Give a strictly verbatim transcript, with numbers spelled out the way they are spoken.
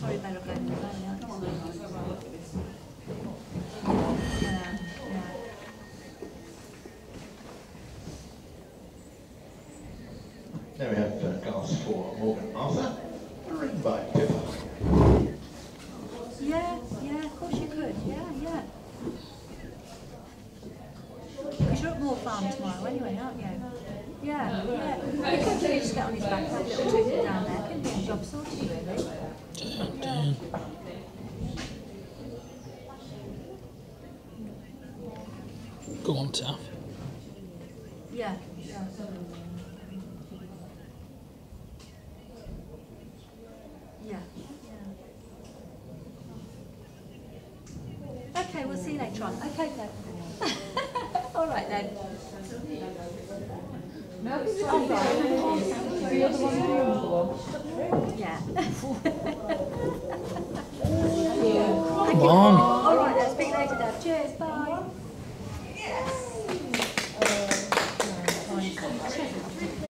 Sorry, better go. Yeah, yeah. Now we have uh, glass for Morgan Arthur, written by Taffy. Yeah, yeah, of course you could. Yeah, yeah. Because you're at Moor Farm tomorrow anyway, aren't you? Yeah, yeah. You could really just get on his back and have a little trip down there, couldn't you? Job sorted, really. Yeah. Go on, Taff. Yeah, yeah. Yeah. Yeah. Okay, we'll see you later on. Okay then. All right then. Yeah. Come on. All right then, speak later then. Cheers, bye.